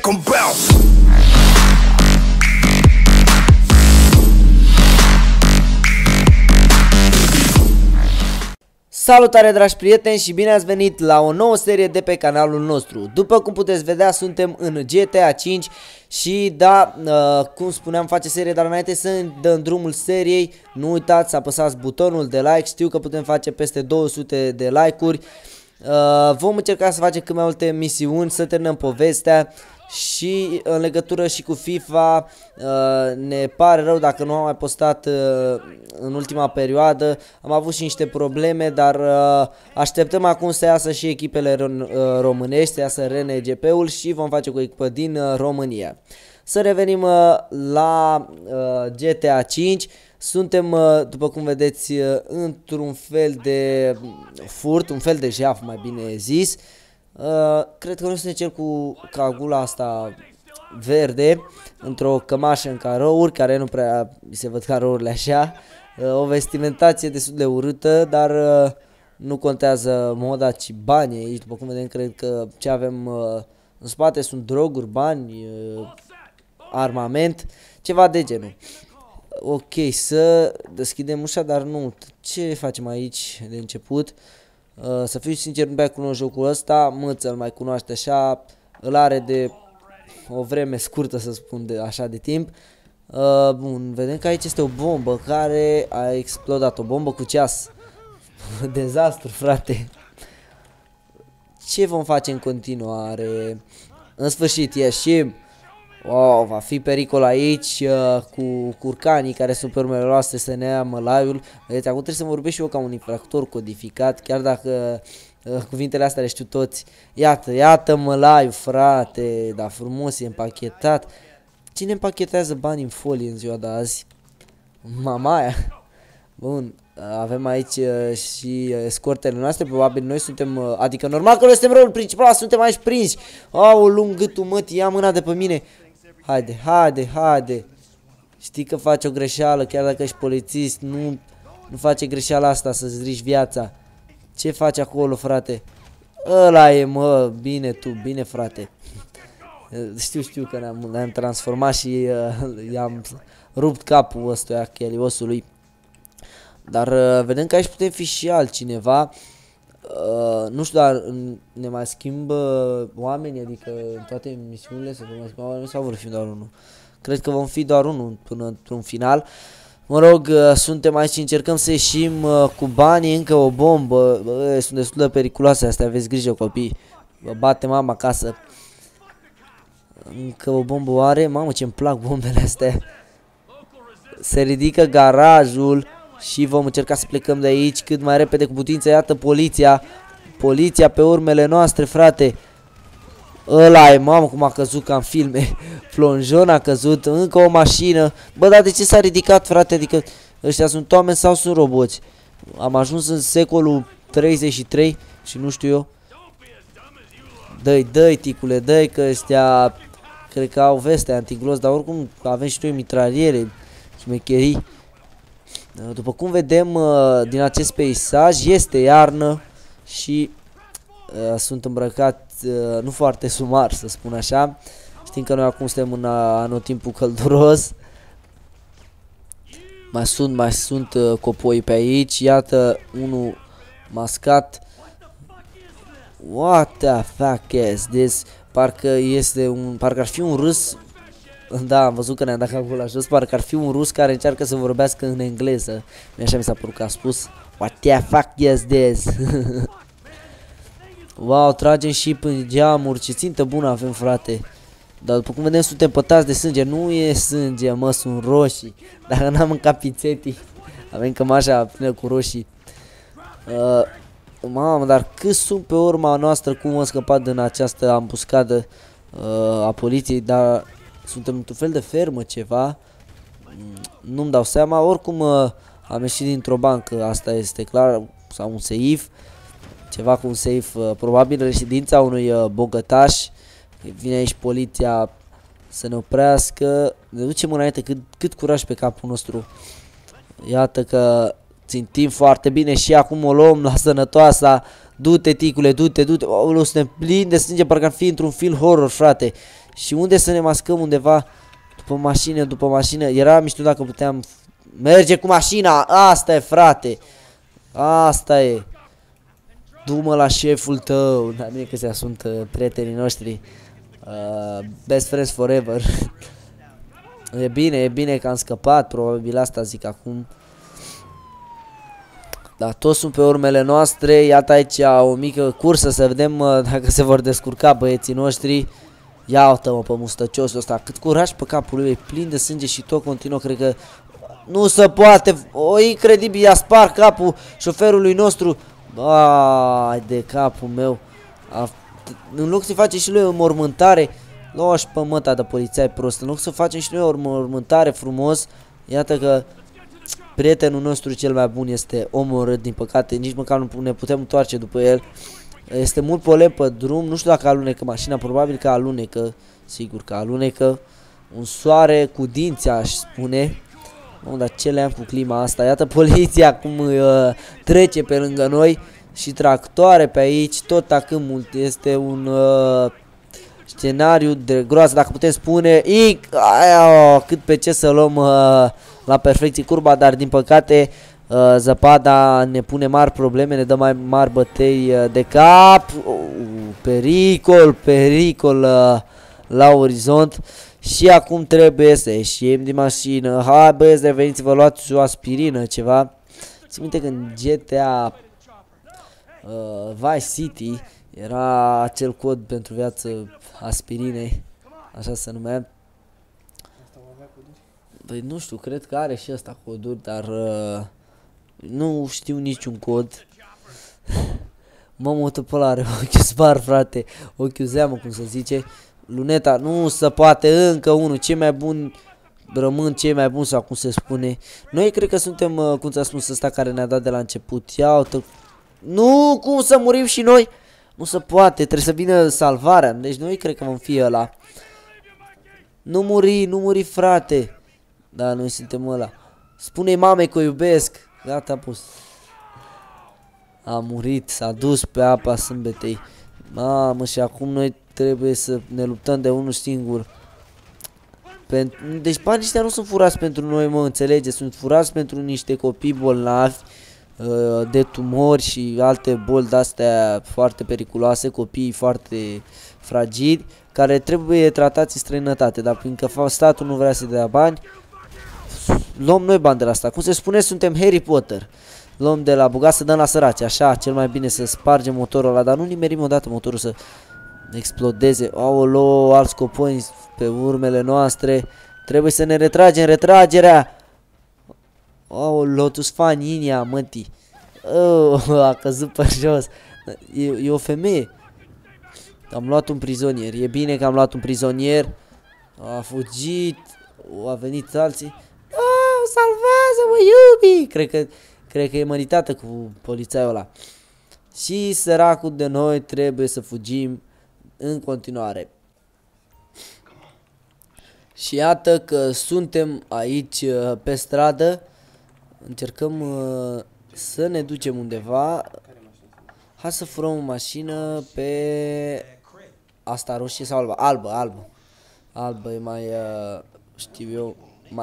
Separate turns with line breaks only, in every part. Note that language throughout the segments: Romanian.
make 'em bounce.
Salutare dragi prieteni și bine ați venit la o nouă serie de pe canalul nostru. După cum puteți vedea, suntem în GTA 5 și da, cum spuneam, face serie, dar înainte să dăm drumul seriei, nu uitați să apăsați butonul de like. Știu că putem face peste 200 de like-uri. Vom încerca să facem cât mai multe misiuni, să terminăm povestea. Și în legătură și cu FIFA, ne pare rău dacă nu am mai postat în ultima perioadă. Am avut și niște probleme, dar așteptăm acum să iasă și echipele românești, să iasă RNGP-ul și vom face cu o echipă din România. Să revenim la GTA 5. Suntem, după cum vedeți, într-un fel de furt, un fel de jaf, mai bine zis. Cred că nu să ne cer cu cagula asta verde, într-o cămașă în carouri, care nu prea se văd carourile așa. O vestimentație destul de urâtă, dar nu contează moda, ci banii aici. După cum vedem, cred că ce avem în spate sunt droguri, bani, armament, ceva de genul. Ok, să deschidem ușa, dar nu. Ce facem aici de început? Să fiu sincer, nu prea cunosc jocul ăsta, Mâță îl mai cunoaște așa, îl are de o vreme scurtă, să spun, de așa de timp. Bun, vedem că aici este o bombă care a explodat, o bombă cu ceas. Dezastru, frate. Ce vom face în continuare? În sfârșit, ieșim. Wow, va fi pericol aici cu curcanii care sunt pe urmele noastre să ne ia mălaiul. Vedeți, acum trebuie să vorbesc și eu ca un infractor codificat, chiar dacă cuvintele astea le știu toți. Iată, iată mălaiul, frate, dar frumos, e împachetat. Cine împachetează bani în folie în ziua de azi? Mamaia. Bun, avem aici și escortele noastre, probabil noi suntem, adică normal că noi suntem rolul principal, suntem aici prinși. Au, lung gâtul, mătii, ia mâna de pe mine. Haide, haide, haide. Știi că faci o greșeală, chiar dacă ești polițist, nu face greșeala asta să-ți riști viața. Ce faci acolo, frate? Ăla e, mă, bine tu, bine, frate. Știu că ne-am transformat și i-am rupt capul ăstuia, cheliosului. Dar vedem că aici putem fi și altcineva. Nu știu, dar ne mai schimbă oamenii, adică în toate misiunile se mai schimbă oamenii sau vor fi doar unul? Cred că vom fi doar unul până într-un final. Mă rog, suntem aici și încercăm să ieșim cu banii, încă o bombă. Sunt destul de periculoase astea, aveți grijă, copii. Vă bate mama acasă. Încă o bombă oare? Mamă, ce-mi plac bombele astea. Se ridică garajul. Și vom încerca să plecăm de aici cât mai repede cu putință. Iată poliția. Poliția pe urmele noastre, frate. Ăla e, mamă, cum a căzut ca în filme. Plonjon a căzut. Încă o mașină. Bă, dar de ce s-a ridicat, frate? Adică ăștia sunt oameni sau sunt roboți? Am ajuns în secolul 33 și nu știu eu. Dă-i, dă-i, ticule, dă-i, că ăștia cred că au veste antiglos, dar oricum avem și noi mitraliere, șmecherii. După cum vedem din acest peisaj, este iarnă și sunt îmbrăcat nu foarte sumar, să spun așa. Știm că noi acum suntem în anotimpul călduros. Mai sunt copoi pe aici. Iată unul mascat. What the fuck is this? Parcă ar fi un rus. Da, am văzut că ne-am dat capul la jos. Parcă ar fi un rus care încearcă să vorbească în engleză. Așa mi s-a părut că a spus. What the fuck is this? Wow, tragem și până geamuri. Ce țintă bună avem, frate. Dar după cum vedem, suntem pătați de sânge. Nu e sânge, mă, sunt roșii. Dacă n-am mâncat pițetii. Avem cămașa plină cu roșii. Mamă, dar cât sunt pe urma noastră. Cum am scăpat din această ambuscadă a poliției. Dar suntem într-un fel de fermă, ceva. Nu-mi dau seama. Oricum am ieșit dintr-o bancă. Asta este clar. Sau un seif. Ceva cu un safe, probabil reședința unui bogătaș. Vine aici poliția să ne oprească. Ne ducem înainte, cât curaj pe capul nostru. Iată că țintim foarte bine și acum o luăm la sănătoasa Du-te, ticule, du-te, du-te. Aoleu, suntem plini de sânge, parcă ar fi într-un film horror, frate. Și unde să ne mascăm undeva? După mașină. Era mișto dacă puteam merge cu mașina. Asta e, frate. Asta e. Du-mă la șeful tău. Da, bine că ăștia sunt prietenii noștri. Best friends forever. E bine că am scăpat. Probabil asta zic acum. Dar toți sunt pe urmele noastre. Iată aici o mică cursă să vedem dacă se vor descurca băieții noștri. Ia uite-mă pe mustăciosul ăsta. Cât curaj pe capul lui. E plin de sânge și tot continuă. Cred că nu se poate. O, incredibil. I-a spart capul șoferului nostru. Ai de capul meu. În loc să face și lui o mormântare. Lași pe măta de polițai prost. În loc să facem și noi o mormântare frumos. Iată că prietenul nostru cel mai bun este omorât, din păcate, nici măcar nu ne putem întoarce după el. Este mult polen pe drum, nu știu dacă alunecă mașina, probabil că alunecă, sigur că alunecă. Un soare cu dinți, aș spune. Dar ce le-am cu clima asta? Iată poliția cum trece pe lângă noi și tractoare pe aici, tot acâmul. Este un scenariu de groază, dacă putem spune. Cât pe ce să luăm la perfecție curba, dar din păcate zăpada ne pune mari probleme, ne dă mai mari bătăi de cap. Pericol la orizont. Și acum trebuie să ieșim din mașină. Hai băieți, reveniți, vă luați o aspirină, ceva. Țin minte că în GTA Vice City era acel cod pentru viață, aspirine, așa se numea. Păi nu știu, cred că are și ăsta coduri, dar nu știu niciun cod. Mă pe ăla are ochiul spar, frate, ochiul zeamă, cum se zice. Luneta, nu se poate, încă unul, cei mai buni rămân cei mai buni, sau cum se spune. Noi cred că suntem, cum ți-a spus ăsta care ne-a dat de la început. Ia uite. Nu, cum să murim și noi? Nu se poate, trebuie să vină salvarea. Deci noi cred că vom fi ăla. Nu muri, frate. Da, noi suntem ăla. Spune-i mamei că o iubesc. Gata, pus. A murit, s-a dus pe apa sâmbetei. Mamă, și acum noi trebuie să ne luptăm de unul singur. Deci banii ăștia nu sunt furați pentru noi, mă, înțelegeți? Sunt furați pentru niște copii bolnavi de tumori și alte boli de-astea foarte periculoase, copii foarte fragili, care trebuie tratați în străinătate. Dar fiindcă statul nu vrea să dea bani, luăm noi bani de la asta. Cum se spune, suntem Harry Potter. Luăm de la bogat să dăm la săraci. Așa, cel mai bine să spargem motorul ăla, dar nu nimerim odată motorul să explodeze. Aoleo, alți coponi pe urmele noastre. Trebuie să ne retragem, retragerea. Aoleo, tu-s fani inia, mătii. A căzut pe jos. E o femeie. Am luat un prizonier. E bine că am luat un prizonier. A fugit. A venit alții. Salvează-mă, iubi! Cred că e măritată cu polițaiul ăla. Și săracul de noi trebuie să fugim în continuare. Și iată că suntem aici pe stradă. Încercăm să ne ducem undeva. Hai să furăm o mașină pe asta roșie sau albă? Albă. Albă e mai știu eu,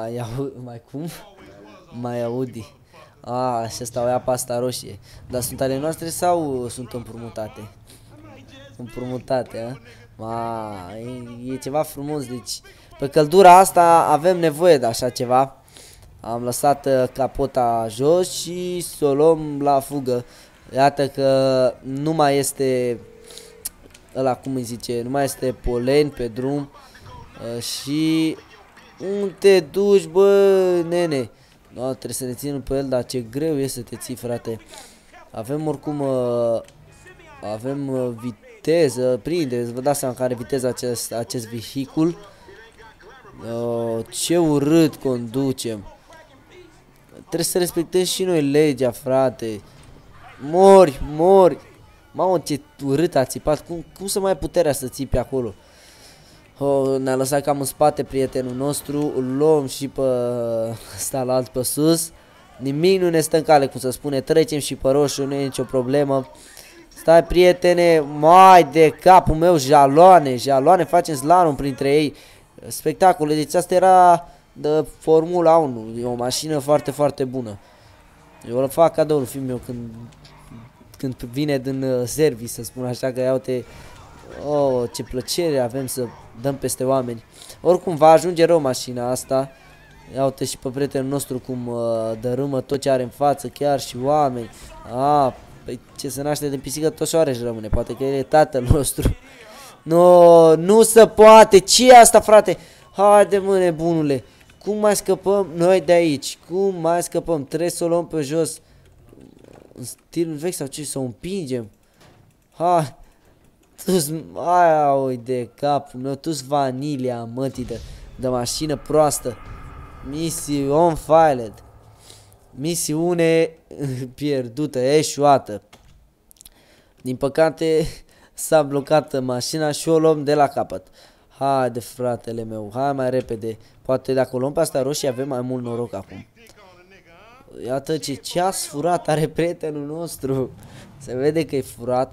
mai Audi. Și ăsta o ia pe asta roșie. Dar sunt ale noastre sau sunt împrumutate? Împrumutate, e ceva frumos, deci pe căldura asta avem nevoie de așa ceva. Am lăsat capota jos și să o luăm la fugă. Iată că nu mai este ăla, cum îi zice, nu mai este polen pe drum. Și unde te duci, bă, nene? No, trebuie să ne ținem pe el, dar ce greu e să te ții, frate. Avem oricum avem viteză, prindeți, vă dați seama că are viteză acest vehicul. Ce urât conducem. Trebuie să respectăm și noi legea, frate. Mori. Mamă, ce urât a țipat. Cum să mai ai puterea să țipi acolo? Ne-a lăsat cam în spate prietenul nostru. Îl luăm și pe ăsta la alt pe sus. Nimic nu ne stă în cale, cum să spune. Trecem și pe roșu, nu e nicio problemă. Stai, prietene, mai de capul meu, jaloane, facem slalom printre ei. Spectacole, deci asta era de Formula 1, e o mașină foarte, foarte bună. Eu îl fac cadoul fiul meu când vine din service, să spun așa, că iau-te, oh, ce plăcere avem să dăm peste oameni. Oricum va ajunge rău mașina asta. Iau-te și pe prietenul nostru cum dărâmă tot ce are în față, chiar și oameni. Păi ce se naște de pisică tot soare își rămâne, poate că el e tatăl nostru. No, nu se poate, ce e asta, frate? Haide, mă, nebunule, cum mai scăpăm noi de aici? Cum mai scăpăm? Trebuie să o luăm pe jos în stilul vechi sau ce, să o împingem? Hai, tu-s, ai de capul meu, tu-s vanilia, mătii de mașină proastă. Mission failed. Misiune pierdută, eșuată. Din păcate s-a blocat mașina și o luăm de la capăt. Haide, fratele meu, hai mai repede. Poate dacă o luăm pe asta roșie avem mai mult noroc acum. Iată ce ceas furat are prietenul nostru. Se vede că e furat.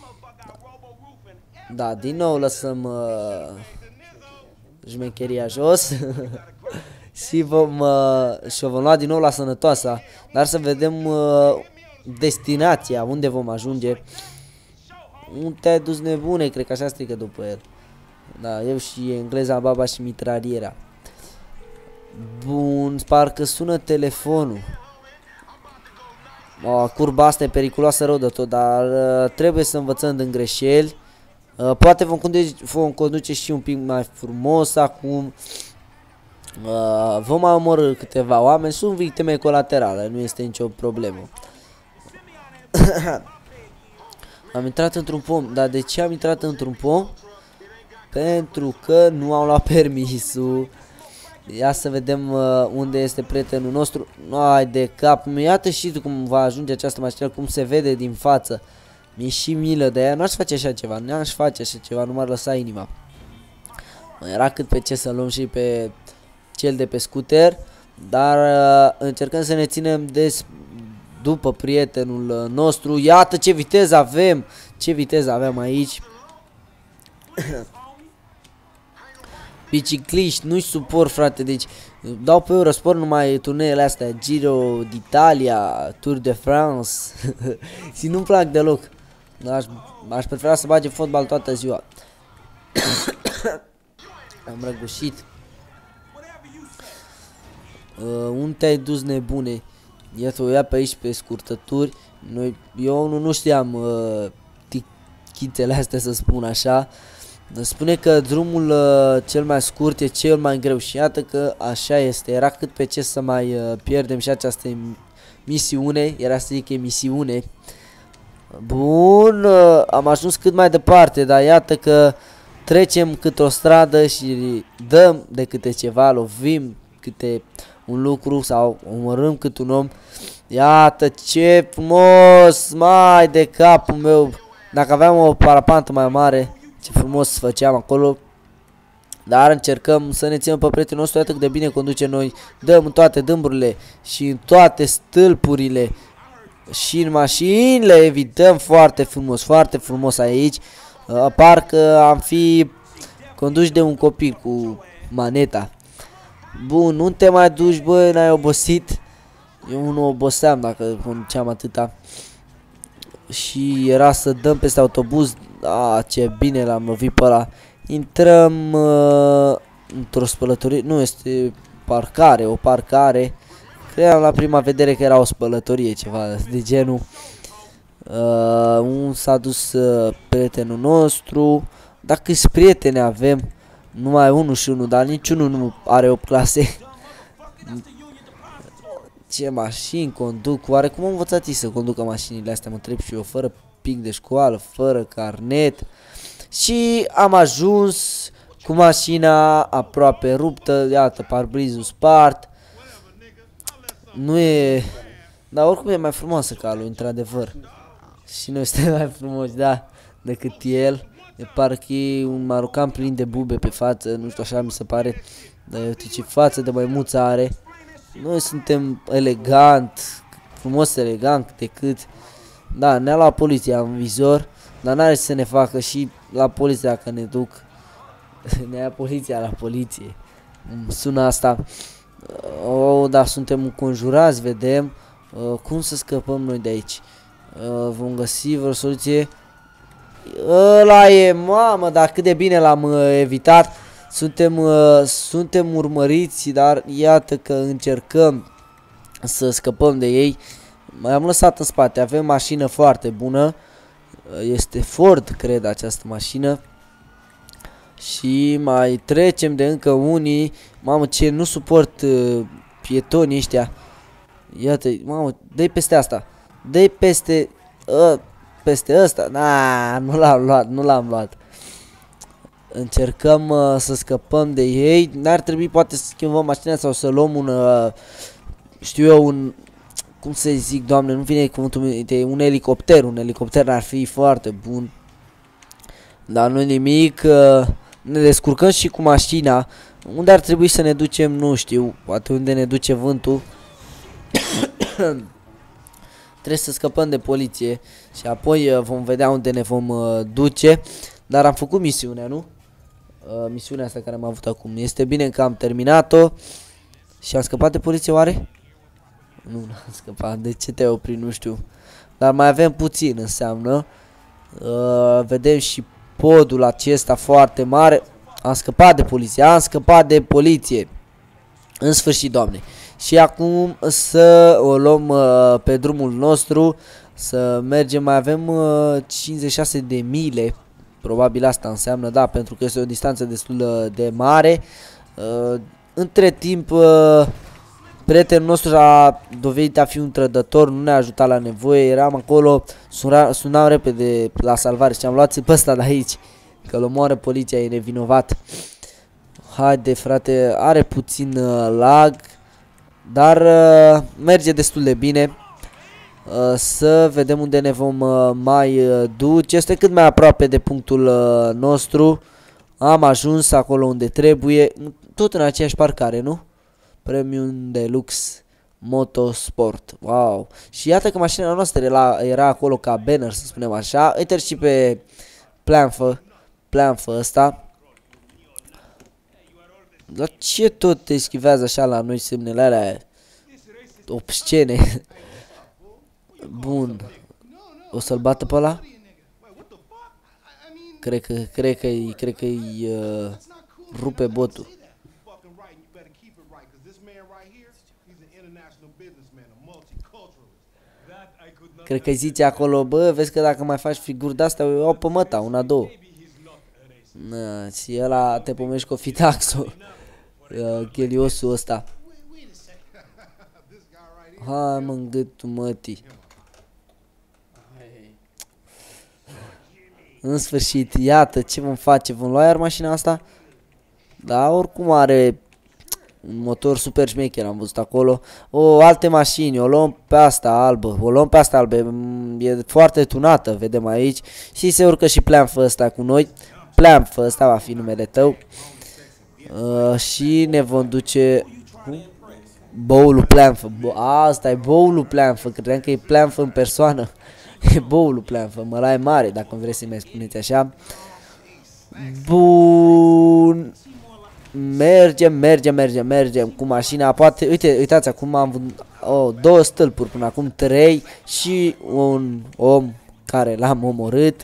Da, din nou lăsăm jmecheria jos. Și o vom lua din nou la sănătoasa. Dar să vedem destinația, unde vom ajunge. Unde te-ai dus, nebune? Cred că așa strică după el. Da, eu și engleza, baba și mitraliera. Bun, parcă sună telefonul. Curba asta e periculoasă rău de tot, dar trebuie să învățăm din greșeli. Poate vom conduce și un pic mai frumos acum. Vom omorî câteva oameni, sunt victime colaterale, nu este nicio problemă. Am intrat într-un pom, dar de ce am intrat într-un pom? Pentru că nu am luat permisul. Ia să vedem unde este prietenul nostru. Ai de cap, iată și tu cum va ajunge această mașină, cum se vede din față. Mi-e și milă de ea, nu aș face așa ceva, nu aș face așa ceva, nu m-ar lăsa inima. Era cât pe ce să luăm și pe cel de pe scooter, dar încercăm să ne ținem după prietenul nostru. Iată ce viteză avem, ce viteză avem aici. Bicicliști, nu-i suport, frate, deci dau pe Eurosport numai turneele astea, Giro d'Italia, Tour de France. Și nu-mi plac deloc. Aș prefera să bage fotbal toată ziua. Am răgușit. Unde te-ai dus, nebune? Iată, o ia pe aici pe scurtături. Eu nu știam chițele astea, să spun așa. Spune că drumul cel mai scurt e cel mai greu și iată că așa este. Era cât pe ce să mai pierdem și această misiune. Era să zic emisiune. Bun, am ajuns cât mai departe, dar iată că trecem câte o stradă și dăm de câte ceva, lovim câte un lucru sau omorâm cât un om. Iată ce frumos, mai de capul meu. Dacă aveam o parapantă mai mare, ce frumos făceam acolo. Dar încercăm să ne ținem pe prietenul nostru. Iată cât de bine conduce noi. Dăm în toate dâmburile și în toate stâlpurile și în mașini. Le evităm foarte frumos aici. Parcă am fi conduși de un copil cu maneta. Bun, nu te mai duci, bă, n-ai obosit? Eu nu oboseam dacă conduceam atâta. Și era să dăm peste autobuz. Ce bine l-am lovit pe ăla. Intrăm într-o spălătorie. Nu, este parcare, o parcare. Credeam la prima vedere că era o spălătorie, ceva de genul. S-a dus prietenul nostru. Dacă câți prieteni avem? Numai unul și unul, dar niciunul nu are 8 clase. Ce mașini conduc? Oare cum am învățat ei să conducă mașinile astea? Mă întreb și eu, fără pic de școală, fără carnet. Și am ajuns cu mașina aproape ruptă. Iată, parbrizul spart. Nu e... Dar oricum e mai frumoasă ca lui, într-adevăr. Și noi suntem mai frumoși, da, decât el. E parcă e un marocan plin de bube pe față, nu știu, așa mi se pare. Dar uite ce față de maimuță are. Noi suntem elegant, frumos elegant decât. Da, ne-a luat poliția în vizor, dar n-are ce să ne facă și la poliție dacă ne duc. Ne ia poliția la poliție. Sună asta. Oh, dar suntem înconjurați, vedem. Cum să scăpăm noi de aici? Vom găsi vreo soluție. Ăla e, mamă, dar cât de bine l-am evitat. Suntem urmăriți, dar iată că încercăm să scăpăm de ei. M-am lăsat în spate, avem mașină foarte bună. Este Ford, cred, această mașină. Și mai trecem de încă unii. Mamă, ce nu suport pietonii ăștia. Iată, mamă, dă-i peste asta. Dă-i peste ăsta. Nu l-am luat, nu l-am luat. Încercăm să scăpăm de ei. N-ar trebui poate să schimbăm mașina sau să luăm un știu eu, un, cum să zic, doamne, nu vine cuvântul, un elicopter. Un elicopter ar fi foarte bun. Dar nu nimic. Ne descurcăm și cu mașina. Unde ar trebui să ne ducem, nu știu. Poate unde ne duce vântul. Trebuie să scăpăm de poliție. Și apoi vom vedea unde ne vom duce. Dar am făcut misiunea, nu? Misiunea asta care am avut acum. Este bine că am terminat-o. Și am scăpat de poliție, oare? Nu, n-am scăpat. De ce te-ai oprit? Nu știu. Dar mai avem puțin, înseamnă. Vedem și podul acesta foarte mare. Am scăpat de poliție. Am scăpat de poliție. În sfârșit, doamne. Și acum să o luăm pe drumul nostru. Să mergem. Mai avem 56 de mile. Probabil asta înseamnă, da, pentru că este o distanță destul de mare. Între timp, prietenul nostru a dovedit a fi un trădător, nu ne-a ajutat la nevoie, eram acolo, sunam repede la salvare și am luat pe ăsta de aici, că îl omoară poliția, e nevinovat. Haide, frate, are puțin lag, dar merge destul de bine. Să vedem unde ne vom mai duce. Este cât mai aproape de punctul nostru. Am ajuns acolo unde trebuie. Tot în aceeași parcare, nu? Premium Deluxe Motorsport. Wow. Și iată că mașina noastră era acolo ca banner, să spunem așa. Uite și pe Planfă ăsta. Dar ce tot te schivează așa la noi semnele alea obscene? Bun. O să-l bată pe ăla? Cred că-i rupe botul. Cred că-i zice acolo, bă, vezi că dacă mai faci figuri de-astea, o iau pe măta, una, două. Și ăla te pomești cu Fitaxul. Cheliosul ăsta. Hai mă, în gâtul mătii. În sfârșit, iată ce vom face. Vom lua iar mașina asta? Da, oricum are un motor super șmecher, am văzut acolo. Alte mașini, o luăm pe asta albă. O luăm pe asta albă, e foarte tunată, vedem aici. Și se urcă și Planfă ăsta cu noi. Planfă, ăsta va fi numele tău. Și ne vom duce... Bowl-ul Planfă. Asta e Bowl-ul Planfă. Credeam că e Planfă în persoană. E Bowl-ul Planfă. Măla e mare, dacă vreți să mai spuneți așa. Bun. Mergem cu mașina. Poate, uitați, acum am văzut două stâlpuri până acum, 3 și un om care l-am omorât.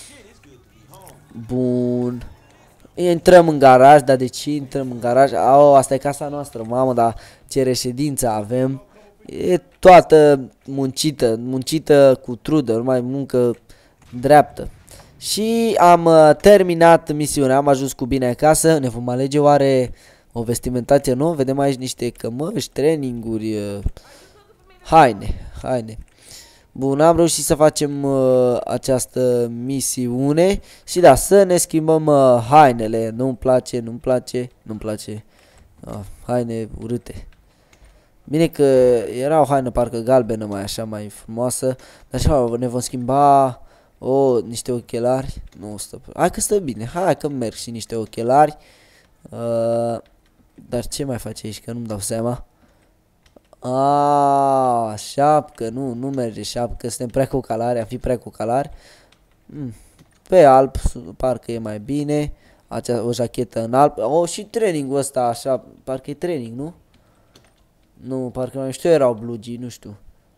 Bun. Intrăm în garaj, dar de ce intrăm în garaj? Asta e casa noastră, mamă, dar ce reședință avem. E toată muncită cu trudă, numai muncă dreaptă. Și am terminat misiunea, am ajuns cu bine acasă. Ne vom alege oare o vestimentație nouă? Vedem aici niște cămăși, traininguri, haine. Bun, am reușit să facem această misiune. Și da, să ne schimbăm hainele. Nu-mi place. Haine urâte. Bine că era o haină parcă galbenă, mai așa, mai frumoasă. Dar așa ne vom schimba niște ochelari. Nu stă. Hai că stă bine. Hai că merg și niște ochelari. Dar ce mai face aici? Că nu-mi dau seama. Șapcă, nu merge șapcă, suntem prea cocalari, am fi prea cocalari. Pe alb, parcă e mai bine. O jachetă în alb. Și trainingul ăsta așa, parcă e training, nu? Nu, parcă mai știu, erau blugii, nu știu.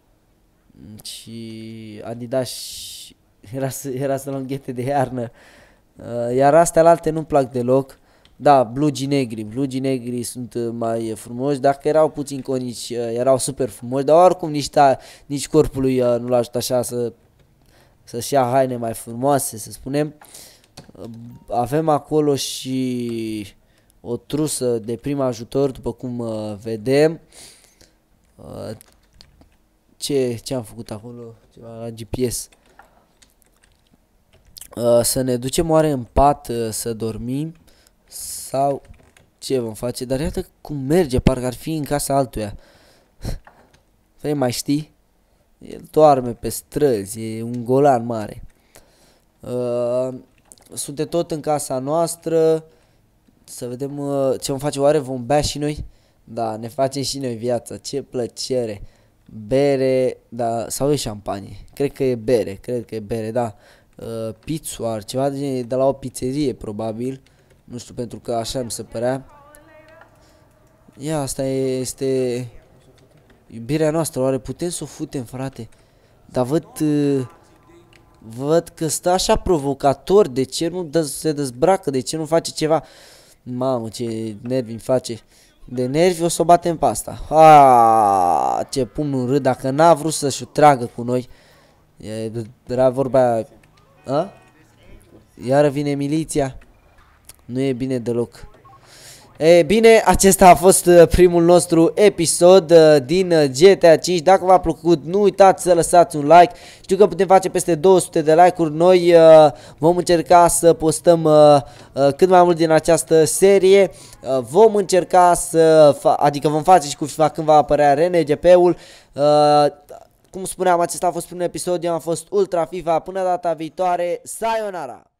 Și Adidas era să luăm ghete de iarnă. Iar astea alte nu-mi plac deloc. Da, blugii negri sunt mai frumoși. Dacă erau puțin conici, erau super frumoși. Dar oricum nici corpul lui nu-l ajută așa să-și ia haine mai frumoase, să spunem. Avem acolo și o trusă de prim ajutor, după cum vedem. Ce am făcut acolo? Ceva la GPS. Să ne ducem oare în pat să dormim sau ce vom face? Dar iată cum merge, parcă ar fi în casa altuia. Vrei mai știi? El doarme pe străzi, e un golan mare. Suntem tot în casa noastră. Să vedem ce vom face, oare vom bea și noi? Da, ne facem și noi viața, ce plăcere. Bere, da, sau e șampanie? Cred că e bere, da. Pizzoar, ceva de la o pizzerie, probabil. Nu știu, pentru că așa mi se părea. Ia, asta este iubirea noastră, oare putem să o futem, frate? Dar văd că stă așa provocator, de ce nu se dezbracă, de ce nu face ceva? Mamă, ce nervi îmi face. De nervi o să o batem pe asta. Ce pumnul râd, dacă n-a vrut să-și o tragă cu noi. Era vorba aia. Iară vine miliția. Nu e bine deloc. E bine, acesta a fost primul nostru episod din GTA 5. Dacă v-a plăcut, nu uitați să lăsați un like. Știu că putem face peste 200 de like-uri. Noi vom încerca să postăm cât mai mult din această serie. Vom încerca adică vom face și cu FIFA când va apărea RNGP-ul. Cum spuneam, acesta a fost primul episod. Eu am fost Ultra FIFA. Până data viitoare, sayonara!